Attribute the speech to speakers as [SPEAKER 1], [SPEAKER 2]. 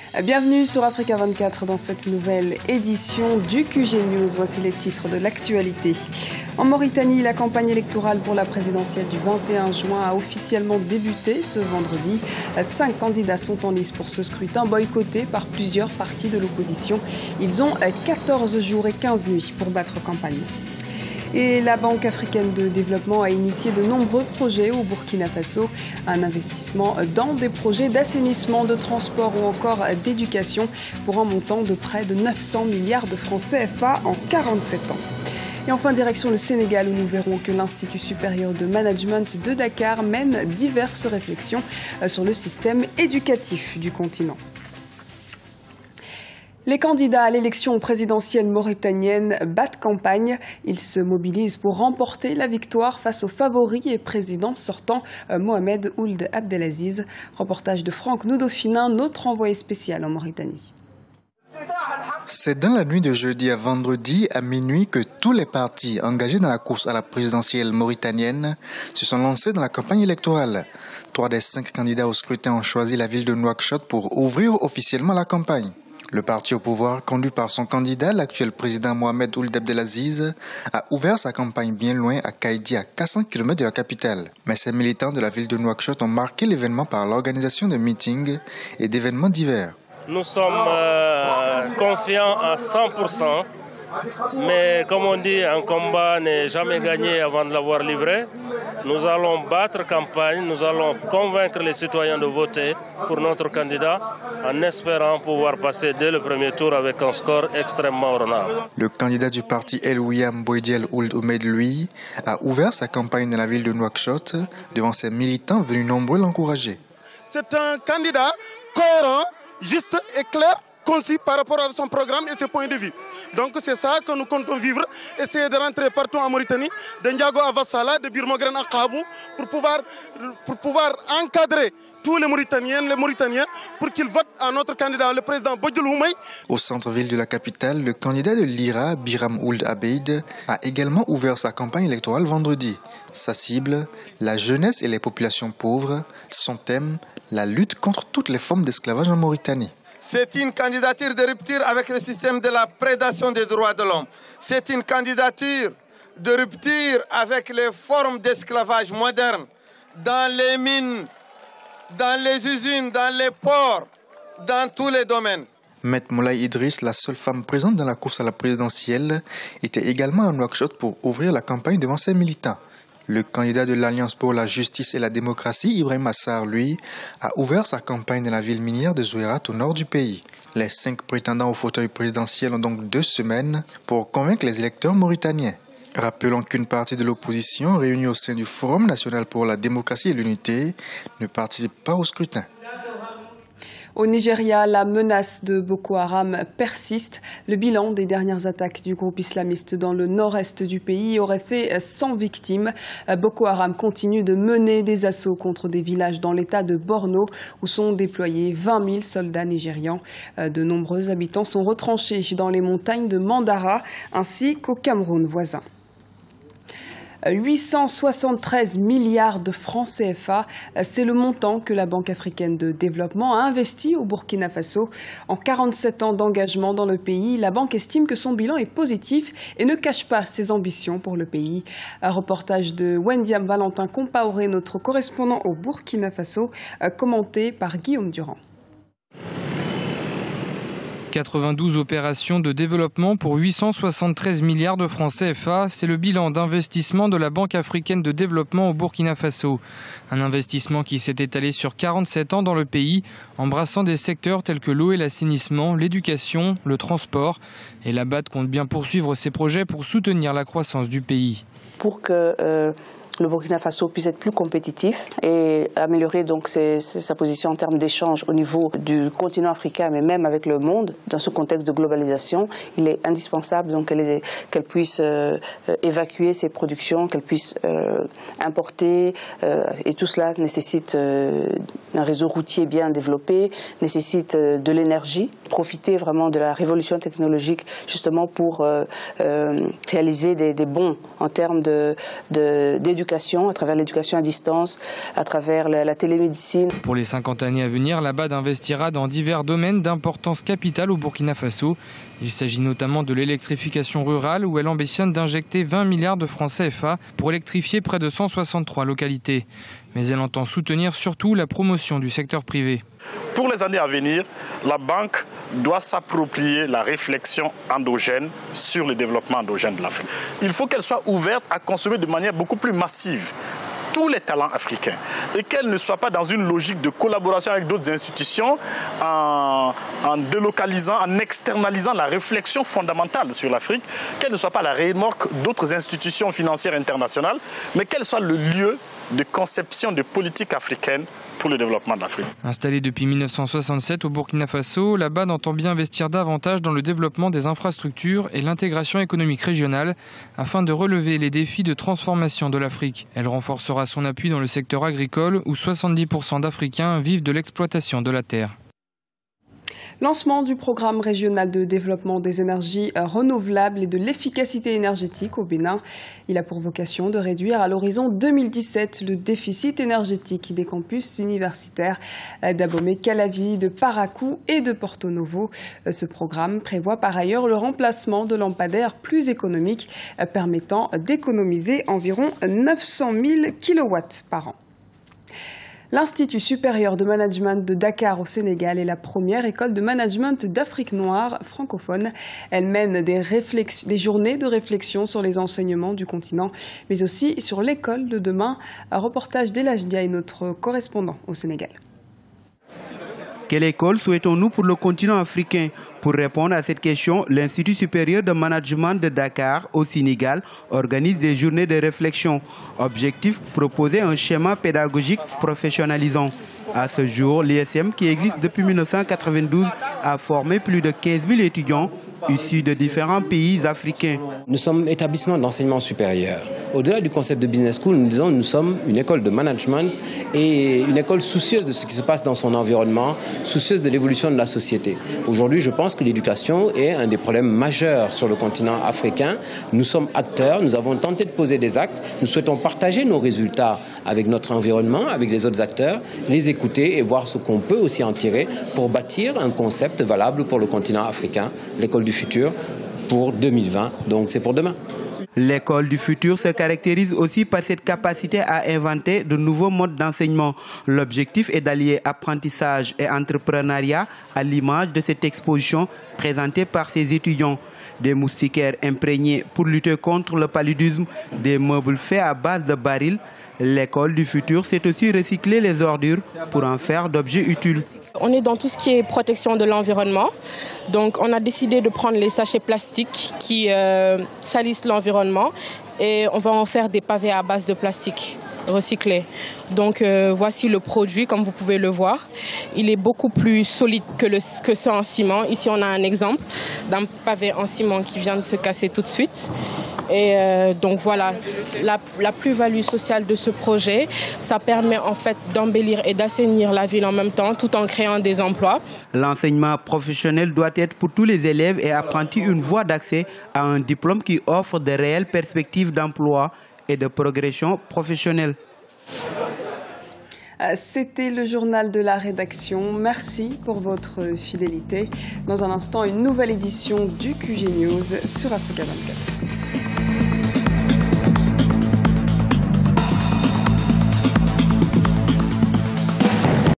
[SPEAKER 1] Bienvenue sur Africa 24 dans cette nouvelle édition du QG News. Voici les titres de l'actualité. En Mauritanie, la campagne électorale pour la présidentielle du 21 juin a officiellement débuté ce vendredi. 5 candidats sont en lice pour ce scrutin boycotté par plusieurs partis de l'opposition. Ils ont 14 jours et 15 nuits pour battre campagne. Et la Banque africaine de développement a initié de nombreux projets au Burkina Faso. Un investissement dans des projets d'assainissement, de transport ou encore d'éducation pour un montant de près de 900 milliards de francs CFA en 47 ans. Et enfin, direction le Sénégal où nous verrons que l'Institut supérieur de management de Dakar mène diverses réflexions sur le système éducatif du continent. Les candidats à l'élection présidentielle mauritanienne battent campagne. Ils se mobilisent pour remporter la victoire face au favori et président sortant Mohamed Ould Abdelaziz. Reportage de Franck Noudofinin, notre envoyé spécial en Mauritanie.
[SPEAKER 2] C'est dans la nuit de jeudi à vendredi à minuit que tous les partis engagés dans la course à la présidentielle mauritanienne se sont lancés dans la campagne électorale. 3 des 5 candidats au scrutin ont choisi la ville de Nouakchott pour ouvrir officiellement la campagne. Le parti au pouvoir, conduit par son candidat, l'actuel président Mohamed Ould Abdelaziz, a ouvert sa campagne bien loin à Kaïdi, à 400 km de la capitale. Mais ces militants de la ville de Nouakchott ont marqué l'événement par l'organisation de meetings et d'événements divers.
[SPEAKER 3] Nous sommes confiants à 100%, mais comme on dit, un combat n'est jamais gagné avant de l'avoir livré. Nous allons battre campagne, nous allons convaincre les citoyens de voter pour notre candidat en espérant pouvoir passer dès le premier tour avec un score extrêmement honorable.
[SPEAKER 2] Le candidat du parti El William Boydjel Ould Oumed, lui, a ouvert sa campagne dans la ville de Nouakchott devant ses militants venus nombreux l'encourager.
[SPEAKER 4] C'est un candidat cohérent, juste et clair, concis par rapport à son programme et ses points de vue. Donc c'est ça que nous comptons vivre, essayer de rentrer partout en Mauritanie, de Ndiago à Vassala, de Birmogren à Kabou, pour pouvoir encadrer tous les Mauritaniens pour qu'ils votent à notre candidat, le président Bodjoul Houmaï.
[SPEAKER 2] Au centre-ville de la capitale, le candidat de l'IRA, Biram Ould Abeid, a également ouvert sa campagne électorale vendredi. Sa cible, la jeunesse et les populations pauvres. Son thème, la lutte contre toutes les formes d'esclavage en Mauritanie.
[SPEAKER 5] C'est une candidature de rupture avec le système de la prédation des droits de l'homme. C'est une candidature de rupture avec les formes d'esclavage modernes dans les mines, dans les usines, dans les ports, dans tous les domaines.
[SPEAKER 2] Met Moulay Idriss, la seule femme présente dans la course à la présidentielle, était également à Nouakchott pour ouvrir la campagne devant ses militants. Le candidat de l'Alliance pour la justice et la démocratie, Ibrahim Assar, lui, a ouvert sa campagne dans la ville minière de Zouérat au nord du pays. Les 5 prétendants au fauteuil présidentiel ont donc 2 semaines pour convaincre les électeurs mauritaniens. Rappelons qu'une partie de l'opposition réunie au sein du Forum national pour la démocratie et l'unité ne participe pas au scrutin.
[SPEAKER 1] Au Nigeria, la menace de Boko Haram persiste. Le bilan des dernières attaques du groupe islamiste dans le nord-est du pays aurait fait 100 victimes. Boko Haram continue de mener des assauts contre des villages dans l'état de Borno où sont déployés 20 000 soldats nigérians. De nombreux habitants sont retranchés dans les montagnes de Mandara ainsi qu'au Cameroun voisin. 873 milliards de francs CFA, c'est le montant que la Banque africaine de développement a investi au Burkina Faso. En 47 ans d'engagement dans le pays, la banque estime que son bilan est positif et ne cache pas ses ambitions pour le pays. Un reportage de Wendiam Valentin Compaoré, notre correspondant au Burkina Faso, commenté par Guillaume Durand.
[SPEAKER 6] 92 opérations de développement pour 873 milliards de francs CFA, c'est le bilan d'investissement de la Banque africaine de développement au Burkina Faso. Un investissement qui s'est étalé sur 47 ans dans le pays, embrassant des secteurs tels que l'eau et l'assainissement, l'éducation, le transport. Et la BAD compte bien poursuivre ses projets pour soutenir la croissance du pays.
[SPEAKER 7] Pour que le Burkina Faso puisse être plus compétitif et améliorer donc sa position en termes d'échange au niveau du continent africain, mais même avec le monde, dans ce contexte de globalisation, il est indispensable donc qu'elle puisse évacuer ses productions, qu'elle puisse importer, et tout cela nécessite un réseau routier bien développé, nécessite de l'énergie, profiter vraiment de la révolution technologique justement pour réaliser des bons en termes d'éducation, à travers l'éducation à distance, à travers la télémédecine.
[SPEAKER 6] Pour les 50 années à venir, la BAD investira dans divers domaines d'importance capitale au Burkina Faso. Il s'agit notamment de l'électrification rurale où elle ambitionne d'injecter 20 milliards de francs CFA pour électrifier près de 163 localités. Mais elle entend soutenir surtout la promotion du secteur privé.
[SPEAKER 8] Pour les années à venir, la banque doit s'approprier la réflexion endogène sur le développement endogène de l'Afrique. Il faut qu'elle soit ouverte à consommer de manière beaucoup plus massive tous les talents africains et qu'elle ne soit pas dans une logique de collaboration avec d'autres institutions en délocalisant, en externalisant la réflexion fondamentale sur l'Afrique, qu'elle ne soit pas la remorque d'autres institutions financières internationales, mais qu'elle soit le lieu de conception de politique africaine pour le développement de l'Afrique.
[SPEAKER 6] Installée depuis 1967 au Burkina Faso, la BAD entend bien investir davantage dans le développement des infrastructures et l'intégration économique régionale afin de relever les défis de transformation de l'Afrique. Elle renforcera son appui dans le secteur agricole où 70% d'Africains vivent de l'exploitation de la terre.
[SPEAKER 1] Lancement du programme régional de développement des énergies renouvelables et de l'efficacité énergétique au Bénin. Il a pour vocation de réduire à l'horizon 2017 le déficit énergétique des campus universitaires d'Abomey, Calavi, de Parakou et de Porto Novo. Ce programme prévoit par ailleurs le remplacement de lampadaires plus économiques permettant d'économiser environ 900 000 kW par an. L'Institut supérieur de management de Dakar au Sénégal est la première école de management d'Afrique noire francophone. Elle mène des journées de réflexion sur les enseignements du continent, mais aussi sur l'école de demain. Un reportage d'Elhaj Ndiaye, notre correspondant au Sénégal.
[SPEAKER 9] Quelle école souhaitons-nous pour le continent africain? Pour répondre à cette question, l'Institut supérieur de management de Dakar au Sénégal organise des journées de réflexion. Objectif, proposer un schéma pédagogique professionnalisant. À ce jour, l'ISM, qui existe depuis 1992, a formé plus de 15 000 étudiants issus de différents pays africains.
[SPEAKER 10] Nous sommes établissement d'enseignement supérieur. Au-delà du concept de business school, nous disons que nous sommes une école de management et une école soucieuse de ce qui se passe dans son environnement, soucieuse de l'évolution de la société. Aujourd'hui, je pense que l'éducation est un des problèmes majeurs sur le continent africain. Nous sommes acteurs, nous avons tenté de poser des actes, nous souhaitons partager nos résultats avec notre environnement, avec les autres acteurs, les écouter et voir ce qu'on peut aussi en tirer pour bâtir un concept valable pour le continent africain, l'école du futur pour 2020, donc c'est pour demain.
[SPEAKER 9] L'école du futur se caractérise aussi par cette capacité à inventer de nouveaux modes d'enseignement. L'objectif est d'allier apprentissage et entrepreneuriat à l'image de cette exposition présentée par ces étudiants. Des moustiquaires imprégnés pour lutter contre le paludisme, des meubles faits à base de barils. L'école du futur sait aussi recycler les ordures pour en faire d'objets utiles.
[SPEAKER 11] On est dans tout ce qui est protection de l'environnement. Donc on a décidé de prendre les sachets plastiques qui salissent l'environnement et on va en faire des pavés à base de plastique recyclé. Donc voici le produit, comme vous pouvez le voir. Il est beaucoup plus solide que ce en ciment. Ici on a un exemple d'un pavé en ciment qui vient de se casser tout de suite. Et donc voilà, la plus-value sociale de ce projet, ça permet en fait d'embellir et d'assainir la ville en même temps, tout en créant des emplois.
[SPEAKER 9] L'enseignement professionnel doit être pour tous les élèves et apprentis une voie d'accès à un diplôme qui offre de réelles perspectives d'emploi et de progression professionnelle.
[SPEAKER 1] C'était le journal de la rédaction. Merci pour votre fidélité. Dans un instant, une nouvelle édition du QG News sur Africa 24.